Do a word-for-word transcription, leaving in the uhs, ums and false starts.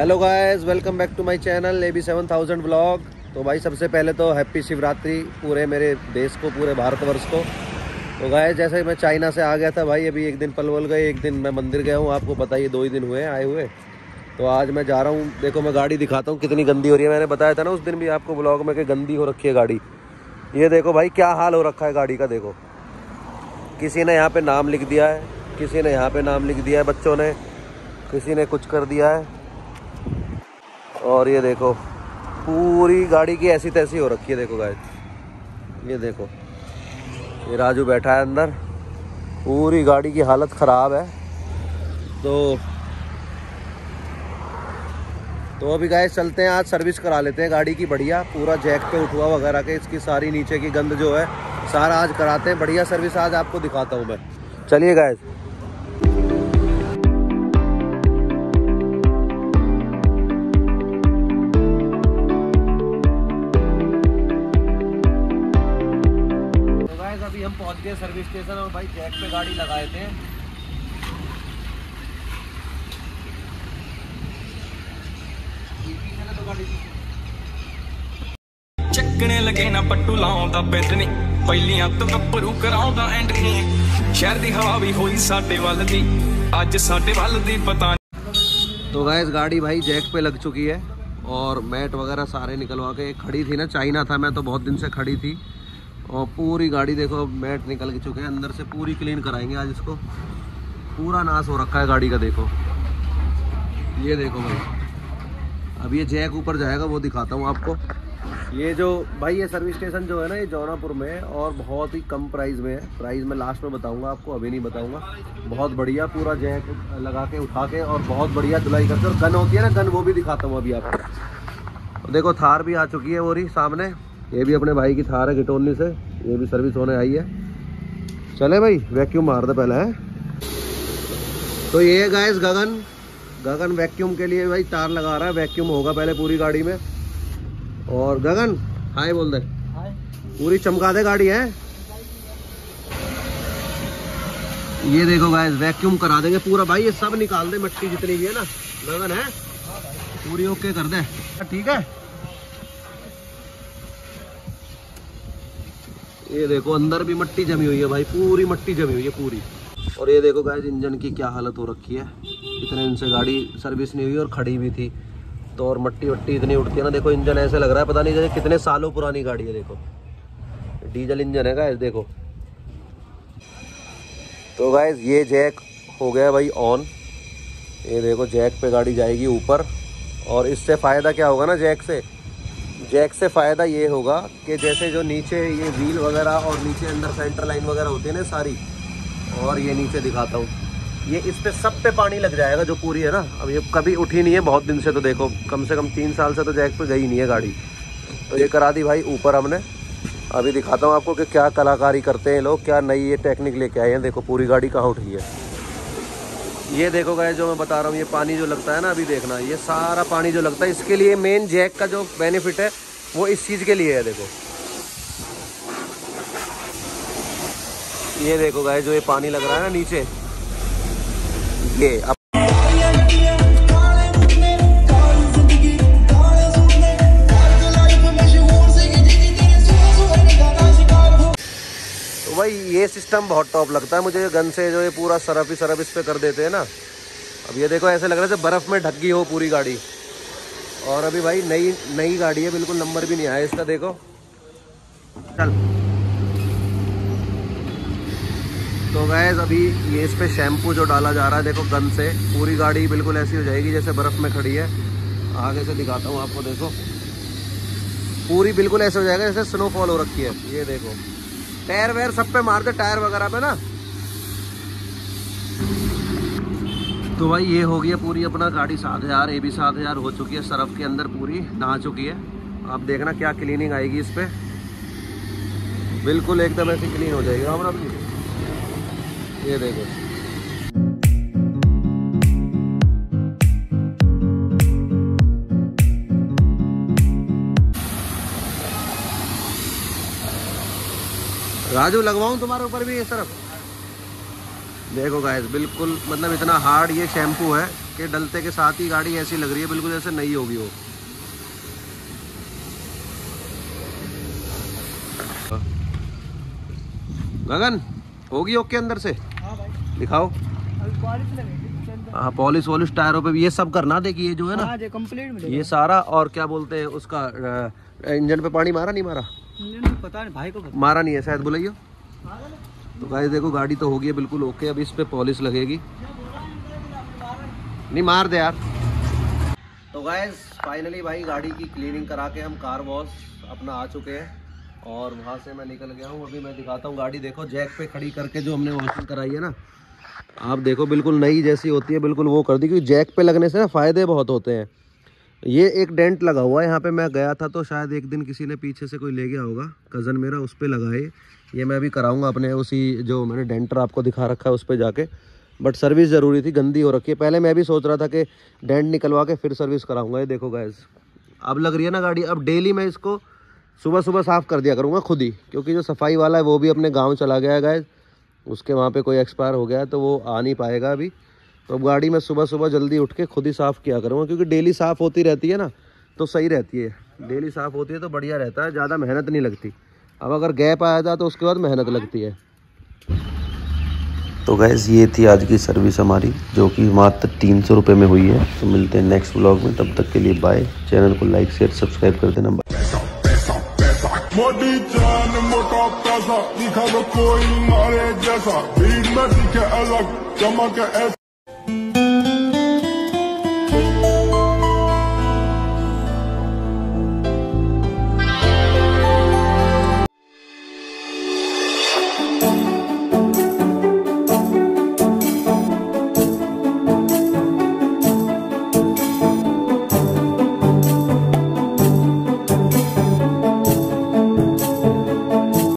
Hello guys, welcome back to my channel A B seven thousand blog. तो भाई सबसे पहले तो हैप्पी शिवरात्रि पूरे मेरे देश को, पूरे भारतवर्ष को। तो गाइस जैसे मैं चाइना से आ गया था भाई, अभी एक दिन पलवल गए, एक दिन मैं मंदिर गया हूँ। आपको पता ही दो ही दिन हुए आए हुए। तो आज मैं जा रहा हूँ, देखो मैं गाड़ी दिखाता हूँ कितनी गंदी हो रही है। मैंने बताया था ना उस दिन भी आपको ब्लॉग में कि गंदी हो रखी है गाड़ी। ये देखो भाई क्या हाल हो रखा है गाड़ी का। देखो किसी ने यहाँ पे नाम लिख दिया है, किसी ने यहाँ पे नाम लिख दिया है बच्चों ने, किसी ने कुछ कर दिया है। और ये देखो पूरी गाड़ी की ऐसी तैसी हो रखी है। देखो गाइस, ये देखो ये राजू बैठा है अंदर, पूरी गाड़ी की हालत ख़राब है। तो तो अभी गाइस चलते हैं, आज सर्विस करा लेते हैं गाड़ी की बढ़िया। पूरा जैक पे उठवा वगैरह के इसकी सारी नीचे की गंद जो है सारा आज कराते हैं बढ़िया सर्विस। आज आपको दिखाता हूँ मैं, चलिए गाइस। अभी हम पहुंच गए सर्विस स्टेशन और भाई जैक पे गाड़ी लगाए थे। तो गाड़ी ਚੱਕਣੇ ਲਗੇ ਨਾ ਪੱਟੂ ਲਾਉਂਦਾ ਬੈਂਡ ਨਹੀਂ, ਪਹਿਲੀਆਂ ਤੋਂ ਗੱਭਰੂ ਕਰਾਉਂਦਾ ਐਂਡ ਨਹੀਂ। ਸ਼ਹਿਰ ਦੀ ਹਵਾ ਵੀ ਹੋਈ ਸਾਡੇ ਵੱਲ ਦੀ, ਅੱਜ ਸਾਡੇ ਵੱਲ ਦੀ ਪਤਾ। तो गाइस गाड़ी भाई जैक पे लग चुकी है और मैट वगैरह सारे निकलवा के खड़ी थी ना। चाइना था मैं तो बहुत दिन से खड़ी थी और पूरी गाड़ी देखो मैट निकल चुके हैं अंदर से। पूरी क्लीन कराएंगे आज इसको। पूरा नाश हो रखा है गाड़ी का। देखो ये देखो भाई, अब ये जैक ऊपर जाएगा वो दिखाता हूँ आपको। ये जो भाई ये सर्विस स्टेशन जो है ना, ये जौनापुर में है और बहुत ही कम प्राइस में है। प्राइस मैं लास्ट में बताऊंगा आपको, अभी नहीं बताऊंगा। बहुत बढ़िया पूरा जैक लगा के उठा के और बहुत बढ़िया धुलाई करते हैं। और गन होती है ना, गन वो भी दिखाता हूँ अभी आपको। देखो थार भी आ चुकी है वो रही सामने। ये भी अपने भाई की थार है गिटोनी से, ये भी सर्विस होने आई है। चले भाई वैक्यूम मार दे पहले है। तो ये गाइस गगन गगन वैक्यूम के लिए भाई तार लगा रहा है। वैक्यूम होगा पहले पूरी गाड़ी में। और गगन हाय बोल दे, पूरी चमका दे गाड़ी है। ये देखो गाइस वैक्यूम करा देंगे पूरा भाई, ये सब निकाल दे मिट्टी जितनी भी है ना। गगन है पूरी ओके कर दे, ठीक है। ये देखो अंदर भी मिट्टी जमी हुई है भाई, पूरी मिट्टी जमी हुई है पूरी। और ये देखो गाइस इंजन की क्या हालत हो रखी है। इतने दिन से गाड़ी सर्विस नहीं हुई और खड़ी भी थी तो, और मट्टी वट्टी इतनी उठती है ना। देखो इंजन ऐसे लग रहा है पता नहीं जैसे कितने सालों पुरानी गाड़ी है। देखो डीजल इंजन है गाइस देखो। तो गाइस ये जैक हो गया भाई ऑन। ये देखो जैक पे गाड़ी जाएगी ऊपर। और इससे फ़ायदा क्या होगा ना, जैक से जैक से फ़ायदा ये होगा कि जैसे जो नीचे ये व्हील वगैरह और नीचे अंदर सेंटर लाइन वगैरह होती है ना सारी, और ये नीचे दिखाता हूँ, ये इस पे सब पे पानी लग जाएगा जो पूरी है ना। अब ये कभी उठी नहीं है बहुत दिन से, तो देखो कम से कम तीन साल से तो जैक पे गई नहीं है गाड़ी। तो ये करा दी भाई ऊपर हमने। अभी दिखाता हूँ आपको कि क्या कलाकारी करते हैं लोग, क्या नई ये टेक्निक लेके आए हैं। देखो पूरी गाड़ी कहाँ उठी है। ये देखो गाइस जो मैं बता रहा हूँ, ये पानी जो लगता है ना, अभी देखना ये सारा पानी जो लगता है इसके लिए मेन जैक का जो बेनिफिट है वो इस चीज़ के लिए है। देखो ये देखो गाइस जो ये पानी लग रहा है ना नीचे, ये अब तो भाई ये सिस्टम बहुत टॉप लगता है मुझे। गन से जो ये पूरा सरफ ही सरफ इस पे कर देते हैं ना। अब ये देखो ऐसे लग रहा है जैसे बर्फ़ में ढक गई हो पूरी गाड़ी। और अभी भाई नई नई गाड़ी है, बिल्कुल नंबर भी नहीं आया इसका। देखो चल। तो गैस अभी ये इस पे शैम्पू जो डाला जा रहा है देखो गन से, पूरी गाड़ी बिल्कुल ऐसी हो जाएगी जैसे बर्फ़ में खड़ी है। आगे से दिखाता हूँ आपको, देखो पूरी बिल्कुल ऐसे हो जाएगा जैसे स्नोफॉल हो रखी है। ये देखो टायर वायर सब पे मार दे, टायर वगैरह पे ना। तो भाई ये हो गया पूरी अपना गाड़ी सात हज़ार ए बी सात हज़ार हो चुकी है, सरफ के अंदर पूरी नहा चुकी है। आप देखना क्या क्लीनिंग आएगी इस पे, बिल्कुल एकदम ऐसी क्लीन हो जाएगी हमारा भी। ये देखो राजू लगवाऊं तुम्हारे ऊपर भी ये तरफ। देखो गाइस बिल्कुल मतलब इतना हार्ड ये शैम्पू है के डलते के साथ ही गाड़ी ऐसी लग रही है बिल्कुल जैसे नई होगी वो। गगन होगी ओके अंदर से? हाँ भाई दिखाओ। हाँ पॉलिश वॉलिश टायरों पे भी ये सब करना। देखिए ये जो है ना हाँ, कंप्लीट ये सारा। और क्या बोलते हैं उसका इंजन पे पानी मारा नहीं मारा? पता नहीं भाई को पता। मारा नहीं है शायद, बुलाइयो। तो गाइस देखो गाड़ी तो होगी बिल्कुल ओके। अब इस पे पॉलिश लगेगी। नहीं मार दे यार। तो गाइस फाइनली भाई गाड़ी की क्लीनिंग करा के हम कार वॉश अपना आ चुके हैं और वहाँ से मैं निकल गया हूँ। अभी मैं दिखाता हूँ गाड़ी। देखो जैक पे खड़ी करके जो हमने वॉशिंग कराई है ना, आप देखो बिल्कुल नई जैसी होती है, बिल्कुल वो कर दी। क्योंकि जैक पे लगने से ना फ़ायदे बहुत होते हैं। ये एक डेंट लगा हुआ है यहाँ पे। मैं गया था तो शायद एक दिन किसी ने पीछे से कोई ले गया होगा, कज़न मेरा, उस पर लगाए। ये मैं अभी कराऊंगा अपने उसी जो मैंने डेंटर आपको दिखा रखा है उस पर जाके। बट सर्विस ज़रूरी थी, गंदी हो रखी है। पहले मैं भी सोच रहा था कि डेंट निकलवा के फिर सर्विस कराऊंगा। ये देखो गाइस अब लग रही है ना गाड़ी। अब डेली मैं इसको सुबह सुबह साफ़ कर दिया करूँगा खुद ही, क्योंकि जो सफाई वाला है वो भी अपने गाँव चला गया है गाइस। उसके वहाँ पे कोई एक्सपायर हो गया है तो वो आ नहीं पाएगा अभी। तो अब गाड़ी में सुबह सुबह जल्दी उठ के खुद ही साफ़ किया करूँगा, क्योंकि डेली साफ़ होती रहती है ना तो सही रहती है। डेली साफ़ होती है तो बढ़िया रहता है, ज़्यादा मेहनत नहीं लगती। अब अगर गैप आया था तो उसके बाद मेहनत लगती है। तो गैस ये थी आज की सर्विस हमारी, जो कि मात्र तीन सौ रुपये में हुई है। तो मिलते हैं नेक्स्ट व्लॉग में, तब तक के लिए बाय। चैनल को लाइक शेयर सब्सक्राइब कर देना। मोटी जान मोटा पैसा दिखा दो कोई मारे जैसा, भीड़ में दिखे अलग चमक।